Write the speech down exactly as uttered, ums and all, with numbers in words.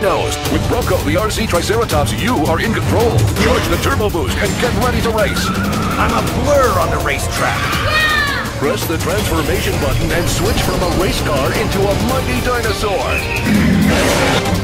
Dinos. With Bronco the R C Triceratops, you are in control. Charge the turbo boost and get ready to race. I'm a blur on the racetrack. Press the transformation button and switch from a race car into a mighty dinosaur.